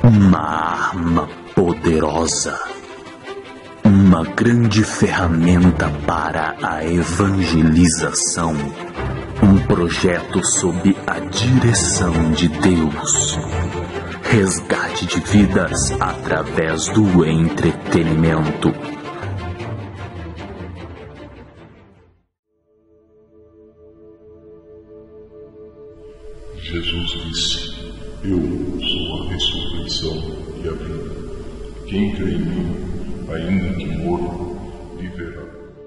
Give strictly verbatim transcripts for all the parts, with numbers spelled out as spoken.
Uma arma poderosa, uma grande ferramenta para a evangelização, um projeto sob a direção de Deus, resgate de vidas através do entretenimento. Jesus disse: Eu sou a ressurreição e a vida. Quem crê em mim, ainda que morto, viverá.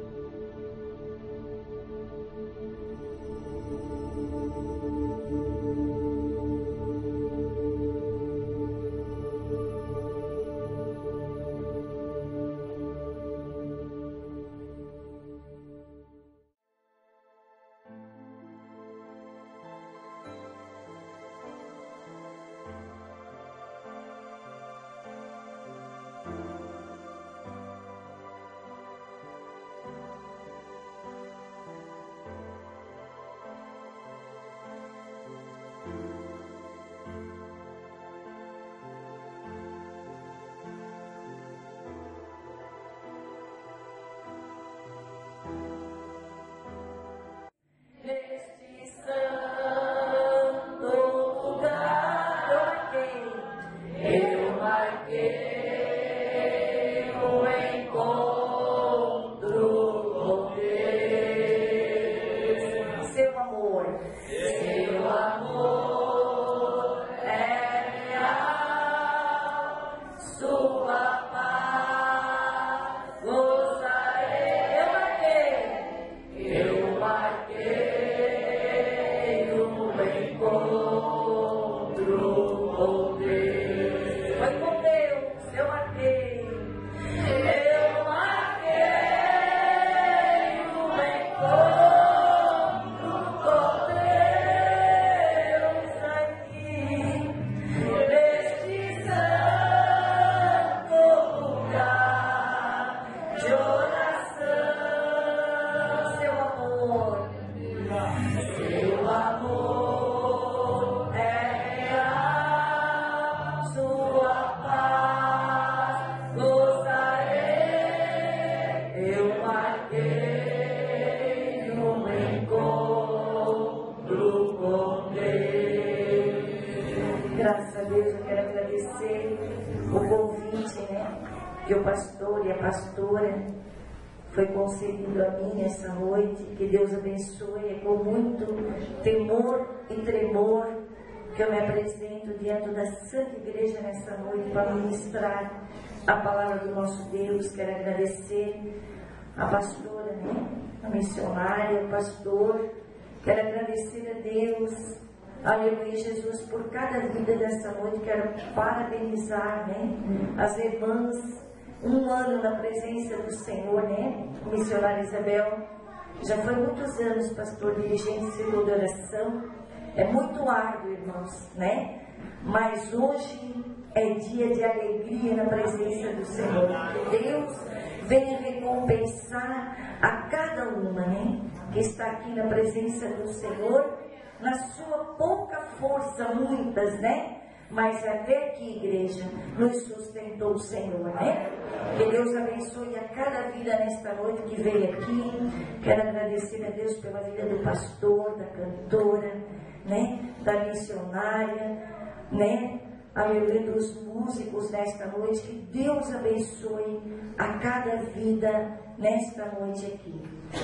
Graças a Deus, eu quero agradecer o convite, né, que o pastor e a pastora foi concedido a mim essa noite. Que Deus abençoe. É com muito temor e tremor que eu me apresento diante da Santa Igreja nessa noite para ministrar a palavra do nosso Deus. Quero agradecer a pastora, né, a missionária, o pastor. Quero agradecer a Deus, aleluia, Jesus, por cada vida dessa noite. Quero parabenizar, né, as irmãs, um ano na presença do Senhor, né, missionária Isabel. Já foi muitos anos, pastor, dirigente círculo de oração. É muito árduo, irmãos, né, mas hoje é dia de alegria na presença do Senhor. Deus venha recompensar a cada uma, né, que está aqui na presença do Senhor, na sua pouca força, muitas, né? Mas até aqui, igreja, nos sustentou o Senhor, né? Que Deus abençoe a cada vida nesta noite que veio aqui. Quero agradecer a Deus pela vida do pastor, da cantora, né? Da missionária, né? Aleluia, dos músicos nesta noite. Que Deus abençoe a cada vida nesta noite aqui.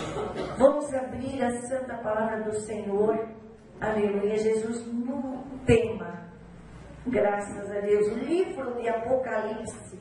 Vamos abrir a santa palavra do Senhor. Aleluia, Jesus, no tema, graças a Deus, livro de Apocalipse.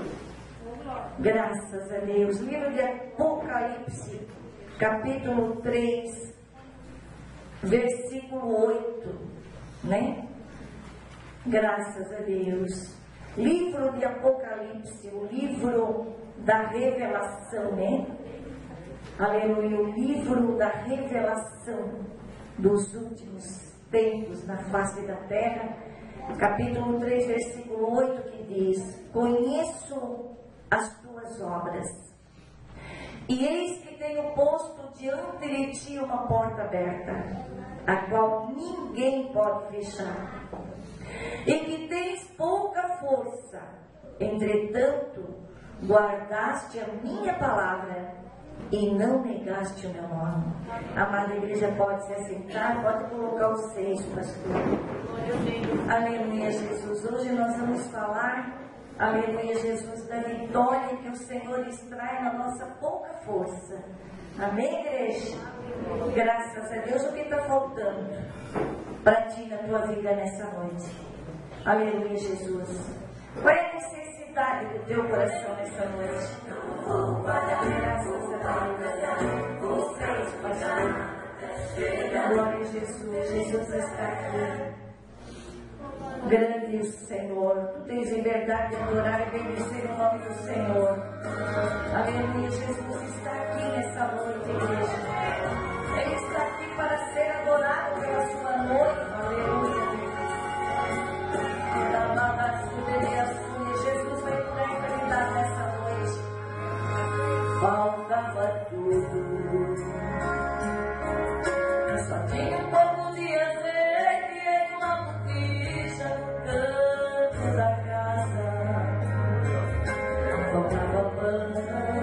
Graças a Deus, livro de Apocalipse, capítulo três, versículo oito, né? Graças a Deus. Livro de Apocalipse, o livro da revelação, né? Aleluia, o livro da revelação dos últimos tempos na face da terra. Capítulo três, versículo oito, que diz: Conheço as tuas obras, e eis que tenho posto diante de ti uma porta aberta, a qual ninguém pode fechar, e que tens pouca força. Entretanto, guardaste a minha palavra e não negaste o meu nome. Amada igreja, pode se assentar, pode colocar os seis, pastor. Aleluia, Jesus. Hoje nós vamos falar, aleluia, Jesus, da vitória que o Senhor extrai na nossa pouca força. Amém, igreja? Graças a Deus. O que está faltando para ti na tua vida nessa noite? Aleluia, Jesus. Qual é a necessidade do teu coração nessa noite? Graças a Deus. Vocês, pastor. Glória a Jesus. Jesus está aqui. Grande o Senhor. Tu tens liberdade de adorar e bendizer o nome do Senhor. Aleluia. Jesus está aqui nessa noite, igreja. Ele está aqui para ser adorado pela sua noiva. Aleluia. Jesus vai por a eternidade nessa noite. Faltava tudo. Só tinha um pouco de azeite em uma botija no canto da casa. Faltava pão.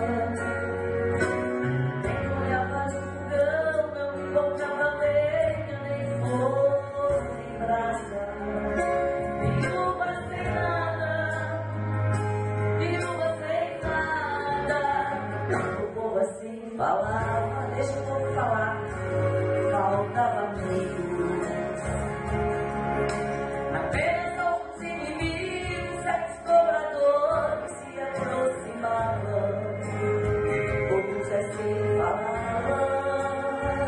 Nem olhava no fogão, não encontrava lenha, nem fogo, nem brasa. Viúva sem nada, viúva sem nada. O povo assim falava, deixa o povo falar. Faltava amigos, apenas alguns inimigos, certos cobradores se aproximavam. Outros assim falavam: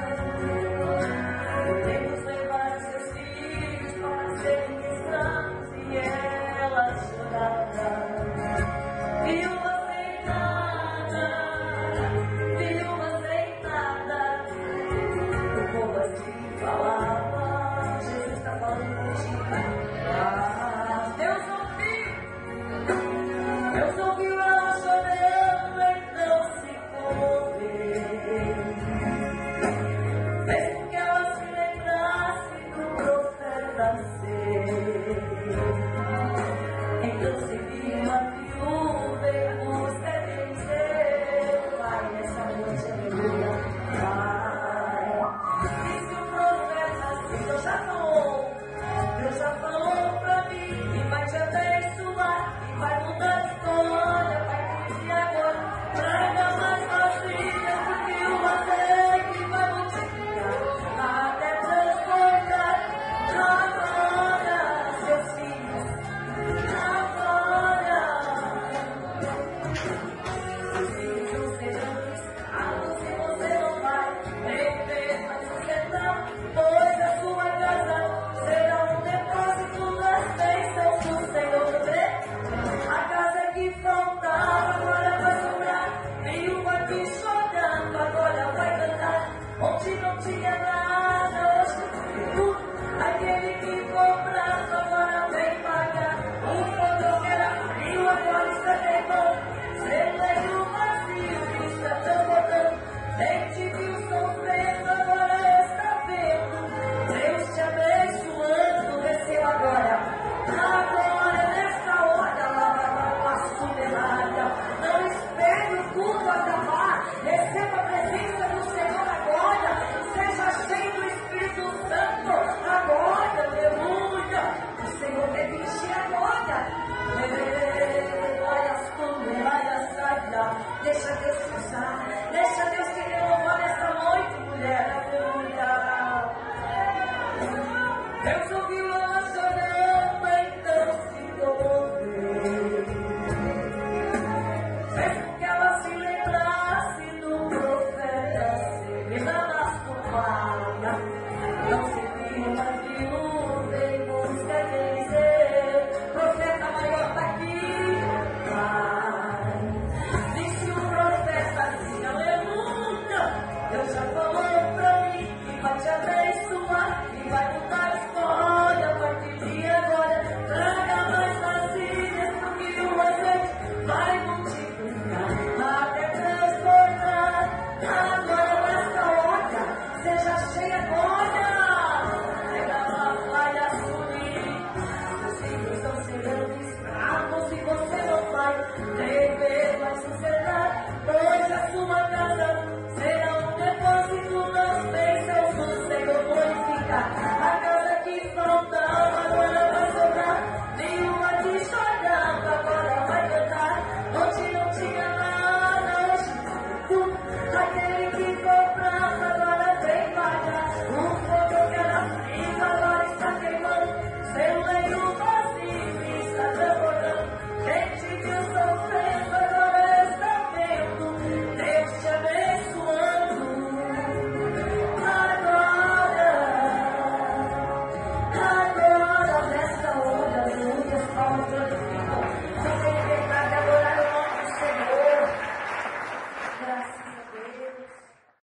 podemos levar os seus filhos para serem cristãos. E ela chorava. Viúva sem nada, viúva sem nada. O povo assim falava. Jesus está falando contigo. Ah, Deus ouviu, Deus ouviu ela chorando, então se comoveu. Fez com que ela se lembrasse do profeta seu.